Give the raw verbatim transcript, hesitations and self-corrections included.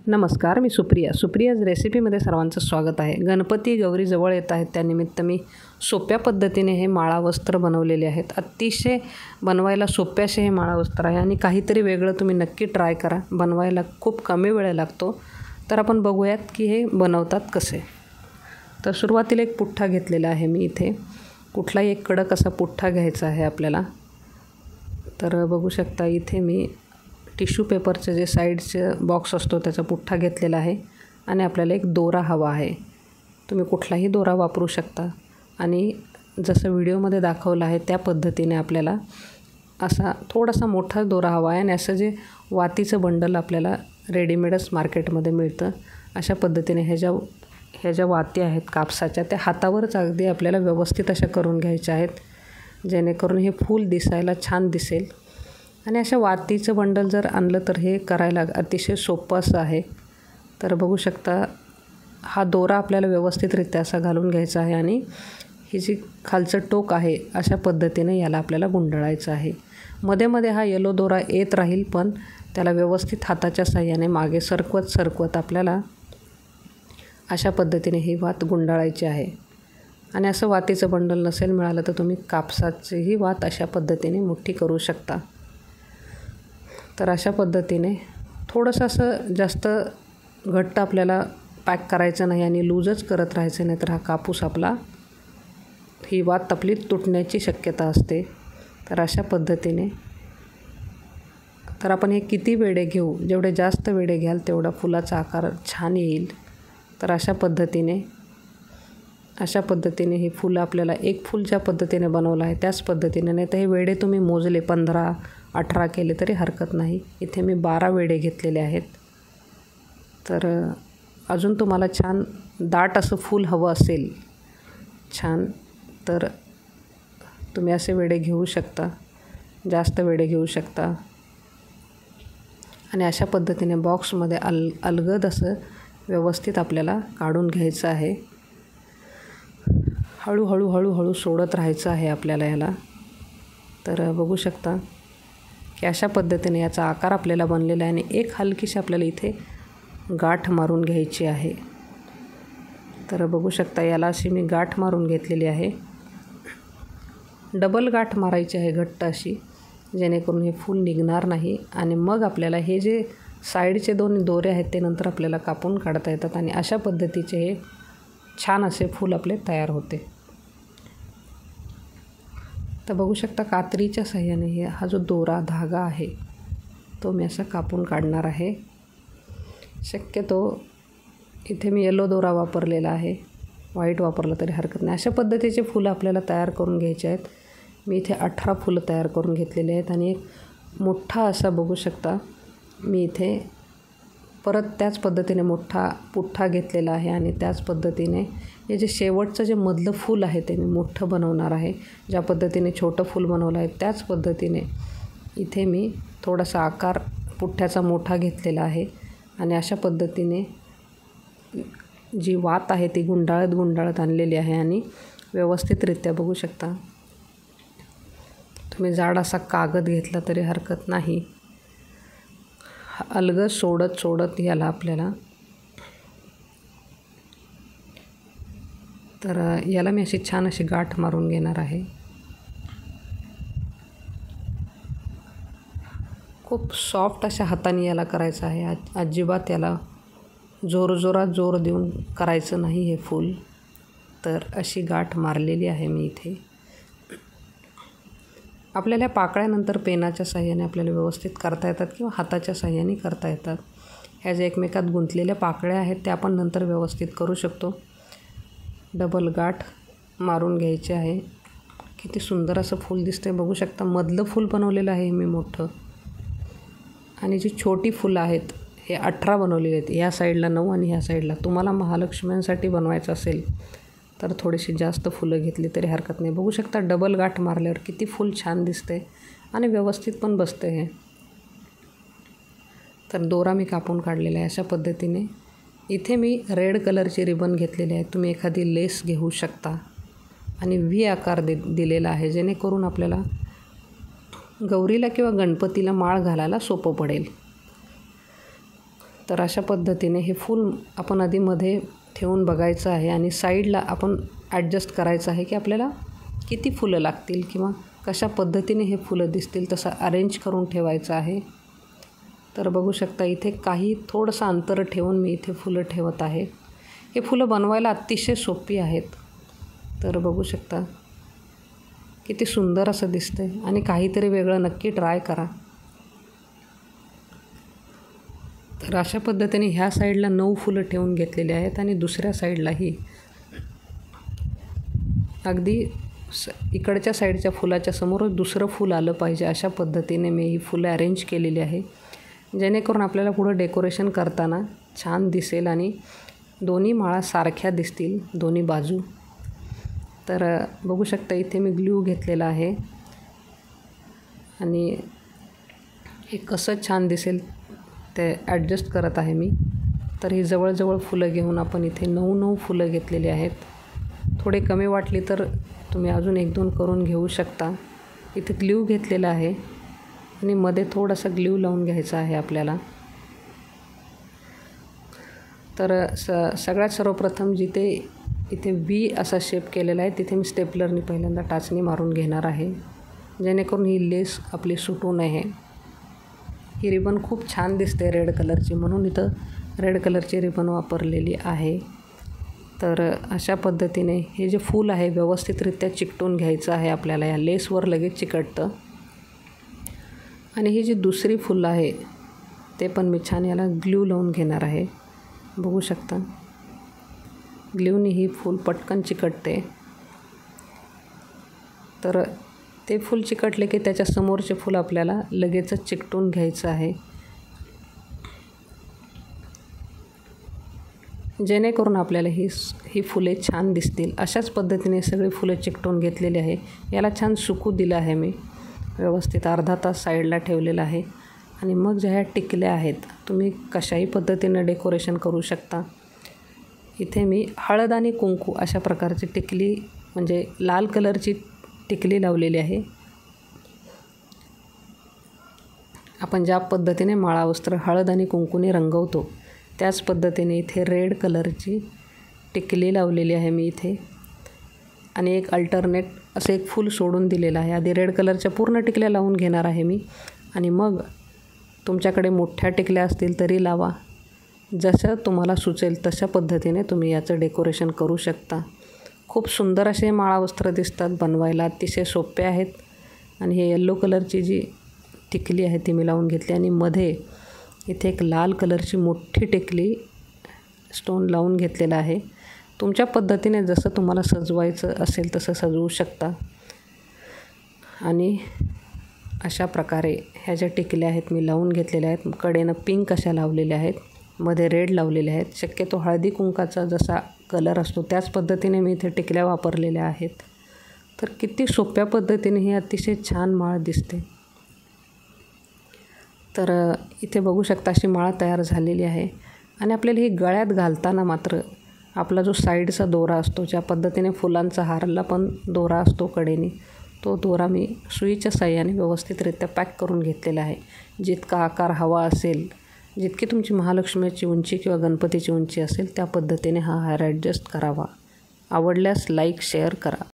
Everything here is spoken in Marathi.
नमस्कार, मी सुप्रिया. सुप्रियाज रेसिपीमध्ये सर्वांचं स्वागत आहे. गणपती गौरी जवळ येत आहेत, त्यानिमित्त मी सोप्या पद्धतीने हे माळा वस्त्र बनवलेले आहेत. अतिशय बनवायला सोपे असे हे माळा वस्त्र आहे आणि काहीतरी वेगळं तुम्ही नक्की ट्राय करा. बनवायला खूप कमी वेळ लागतो. तर आपण बघूयात की हे बनवतात कसे. तर सुरुवातीला एक पुठ्ठा घेतलेला आहे मी इथे. कुठलाही एक कडक असा पुठ्ठा घ्यायचा आहे आपल्याला. तर बघू शकता इथे मी टिश्यू पेपरचं जे साईडचं बॉक्स असतो त्याचा पुठ्ठा घेतलेला आहे आणि आपल्याला एक दोरा हवा आहे. तुम्ही कुठलाही दोरा वापरू शकता आणि जसं व्हिडिओमध्ये दाखवलं आहे त्या पद्धतीने आपल्याला असा थोडासा मोठा दोरा हवा आहे आणि असं जे वातीचं बंडल आपल्याला रेडीमेडच मार्केटमध्ये मिळतं अशा पद्धतीने ह्या ज्या ह्या ज्या वाती आहेत कापसाच्या त्या हातावरच अगदी आपल्याला व्यवस्थित अशा करून घ्यायच्या आहेत, जेणेकरून हे फूल दिसायला छान दिसेल. आणि अशा वातीचं बंडल जर आणलं तर हे करायला अतिशय सोपं असं आहे. तर बघू शकता हा दोरा आपल्याला व्यवस्थितरित्या असा घालून घ्यायचा आहे आणि ही जी खालचं टोक आहे अशा पद्धतीने याला आपल्याला गुंडाळायचं आहे. मध्ये मध्ये हा येलो दोरा येत राहील, पण त्याला व्यवस्थित हाताच्या साह्याने मागे सरकवत सरकवत आपल्याला अशा पद्धतीने ही वात गुंडाळायची आहे. आणि असं वातीचं बंडल नसेल मिळालं तर तुम्ही कापसाचीही वात अशा पद्धतीने मुठ्ठी करू शकता. तर अशा पद्धतीने थोडंसं असं जास्त घट्ट आपल्याला पॅक करायचं नाही आणि लूजच करत राहायचं नाही, तर हा कापूस आपला ही वात आपली तुटण्याची शक्यता असते. तर अशा पद्धतीने तर आपण हे किती वेडे घेऊ, जेवढे जास्त वेडे घ्याल तेवढा फुलाचा आकार छान येईल. तर अशा पद्धतीने अशा पद्धतीने ही फुलं आपल्याला एक फूल ज्या पद्धतीने बनवलं आहे त्याच पद्धतीने, नाही तर हे वेडे तुम्ही मोजले पंधरा अठरा केले तरी हरकत नाही. इथे मी बारा वेडे घेतलेले आहेत. तर अजून तुम्हाला छान दाट असं फूल हवं असेल छान, तर तुम्ही असे वेडे घेऊ शकता, जास्त वेडे घेऊ शकता. आणि अशा पद्धतीने बॉक्समध्ये अल अलगद असं व्यवस्थित आपल्याला काढून घ्यायचं आहे. हळूहळू हळूहळू सोडत राहायचं आहे आपल्याला याला. तर बघू शकता की अशा पद्धतीने याचा आकार आपल्याला बनलेला आहे आणि एक हलकीशी आपल्याला इथे गाठ मारून घ्यायची आहे. तर बघू शकता याला अशी मी गाठ मारून घेतलेली आहे. डबल गाठ मारायची आहे घट्ट अशी, जेणेकरून हे फूल निघणार नाही. आणि मग आपल्याला हे जे साईडचे दोन दोरे आहेत ते नंतर आपल्याला कापून काढता येतात आणि अशा पद्धतीचे हे छान असे फूल आपले तयार होते. तर बघू शकता कात्रीच्या साह्याने हे हा जो दोरा धागा आहे तो मी असा कापून काढणार आहे. शक्यतो इथे मी येलो दोरा वापरलेला आहे, व्हाईट वापरलं तरी हरकत नाही. अशा पद्धतीचे फुलं आपल्याला तयार करून घ्यायचे आहेत. मी इथे अठरा फुलं तयार करून घेतलेले आहेत आणि एक मोठा असा बघू शकता मी इथे परत त्याच पद्धतीने मोठा पुठ्ठा घेतलेला आहे आणि त्याच पद्धतीने हे जे शेवटचं जे मधलं फूल आहे ते मी मोठं बनवणार आहे. ज्या पद्धतीने छोटं फूल बनवलं आहे त्याच पद्धतीने इथे मी थोडासा आकार पुठ्ठ्याचा मोठा घेतलेला आहे आणि अशा पद्धतीने जी वात आहे ती गुंडाळत गुंडाळत आणलेली आहे आणि व्यवस्थितरित्या बघू शकता. तुम्ही जाड असा कागद घेतला तरी हरकत नाही. अलगद सोडत सोडत याला आपल्याला, तर याला मी अशी छान अशी गाठ मारून घेणार आहे. खूप सॉफ्ट अशा हाताने याला करायचं आहे. अजिबात याला जोरजोरात जोर देऊन करायचं नाही हे फूल. तर अशी गाठ मारलेली आहे मी इथे. आपल्याला पाकळ्यानंतर पेनाच्या साह्याने आपल्याला व्यवस्थित करता येतात किंवा हाताच्या साह्याने करता येतात. ह्या ज्या एकमेकात गुंतलेल्या पाकळ्या आहेत त्या आपण नंतर व्यवस्थित करू शकतो. डबल गाठ मारून घ्यायचे आहे. किती सुंदर असं फूल दिसते बघू शकता. मधलं फूल बनवलेलं आहे मी मोठं आणि जी छोटी फुलं आहेत हे अठरा बनवलेले आहेत. ह्या साईडला नऊ आणि ह्या साईडला. तुम्हाला महालक्ष्म्यांसाठी बनवायचं असेल तर थोडीशी जास्त फुलं घेतली तरी हरकत नाही. बघू शकता डबल गाठ मारल्यावर किती फूल छान दिसते आणि व्यवस्थित पण बसते हे. तर दोरा मी कापून काढलेला आहे अशा पद्धतीने. इथे मी रेड कलरची रिबन घेतलेली आहे. तुम्ही एखादी लेस घेऊ शकता आणि व्ही आकार दे दिलेला आहे, जेणेकरून आपल्याला गौरीला किंवा गणपतीला माळ घालायला सोपं पडेल. तर अशा पद्धतीने हे फूल आपण आधी मध्ये ठेवून बघायचं आहे आणि साईडला आपण ॲडजस्ट करायचं आहे की आपल्याला किती फुलं लागतील किंवा कशा पद्धतीने हे फुलं दिसतील तसं अरेंज करून ठेवायचं आहे. तर बघू शकता इथे काही थोडंसं अंतर ठेवून मी इथे फुलं ठेवत आहे. हे फुलं बनवायला अतिशय सोपी आहेत. तर बघू शकता किती सुंदर असं दिसतंय आणि काहीतरी वेगळं नक्की ट्राय करा. तर अशा पद्धतीने ह्या साईडला नऊ फुलं ठेवून घेतलेली आहेत आणि दुसऱ्या साईडलाही अगदी स इकडच्या साईडच्या फुलाच्या समोरच दुसरं फूल आलं पाहिजे अशा पद्धतीने मी ही फुलं अरेंज केलेली आहे, जेणेकरून आपल्याला पुढं डेकोरेशन करताना छान दिसेल आणि दोन्ही माळा सारख्या दिसतील दोन्ही बाजू. तर बघू शकता इथे मी ग्लू घेतलेला आहे आणि हे कसं छान दिसेल ते ॲडजस्ट करत आहे मी. तर ही जवळजवळ फुलं घेऊन आपण इथे नऊ नऊ फुलं घेतलेली आहेत. थोडे कमी वाटली तर तुम्ही अजून एक दोन करून घेऊ शकता. इथे ग्लू घेतलेला आहे आणि मध्ये थोडासा ग्लू लावून घ्यायचा आहे आपल्याला. तर स सगळ्यात सर्वप्रथम जिथे इथे व्ही असा शेप केलेला आहे तिथे मी स्टेपलरनी पहिल्यांदा टाचणी मारून घेणार आहे, जेणेकरून ही लेस आपली सुटू नये. ही रिबन खूप छान दिसते रेड कलरची, म्हणून इथं रेड कलरची रिबन वापरलेली आहे. तर अशा पद्धतीने हे जे फूल आहे व्यवस्थितरित्या चिकटून घ्यायचं आहे आपल्याला. या लेसवर लगेच चिकटतं. आणि ही जी दुसरी फुलं आहे ते पण मी छान याला ग्लू लावून घेणार आहे. बघू शकता ग्लूनी ही फूल पटकन चिकटते. तर ते फूल चिकटले की त्याच्या समोरचे फूल आपल्याला लगेचच चिकटून घ्यायचं आहे, जेणेकरून आपल्याला ही ही फुले छान दिसतील. अशाच पद्धतीने सगळी फुलं चिकटून घेतलेली आहे. याला छान सुकू दिलं आहे मी, व्यवस्थित अर्धा तास साईडला ठेवलेलं आहे. आणि मग ज्या ह्या टिकल्या आहेत तुम्ही कशाही पद्धतीनं डेकोरेशन करू शकता. इथे मी हळद आणि कुंकू अशा प्रकारची टिकली म्हणजे लाल कलरची टिकली लावलेली आहे. आपण ज्या पद्धतीने माळा वस्त्र हळद आणि कुंकूने रंगवतो त्याच पद्धतीने इथे रेड कलरची टिकली लावलेली आहे मी इथे. आणि एक अल्टरनेट असं एक फूल सोडून दिलेलं आहे. आधी रेड कलरच्या पूर्ण टिकल्या लावून घेणार आहे मी आणि मग तुमच्याकडे मोठ्या टिकल्या असतील तरी लावा. जसं तुम्हाला सुचेल तशा पद्धतीने तुम्ही याचं डेकोरेशन करू शकता. खूप सुंदर असे माळा वस्त्र दिसतात बनवायला, अतिशय सोपे आहेत. आणि हे येल्लो कलरची जी टिकली आहे ती मी लावून घेतली आणि मध्ये इथे एक लाल कलरची मोठी टिकली स्टोन लावून घेतलेला आहे. तुमच्या पद्धतीने जसं तुम्हाला सजवायचं असेल तसं सजवू शकता. आणि अशा प्रकारे ह्या ज्या टिकल्या आहेत मी लावून घेतलेल्या आहेत. कडेनं पिंक अशा लावलेल्या आहेत, मध्ये रेड लावलेले आहेत. शक्यतो हळदी कुंकाचा जसा कलर असतो त्याच पद्धतीने मी इथे टिकल्या वापरलेल्या आहेत. तर किती सोप्या पद्धतीने ही अतिशय छान माळ दिसते. तर इथे बघू शकता अशी माळ तयार झालेली आहे. आणि आपल्याला ही गळ्यात घालताना मात्र आपला जो साईडचा दोरा असतो, ज्या पद्धतीने फुलांचा हारला पण दोरा असतो कडेने, तो दोरा मी सुईच्या साहाय्याने व्यवस्थितरित्या पॅक करून घेतलेला आहे. जितका आकार हवा असेल, जितकी तुमची महालक्ष्मीची उंची किंवा गणपतीची उंची असेल त्या पद्धतीने हा हार ॲडजस्ट करावा. आवडल्यास लाईक शेअर करा.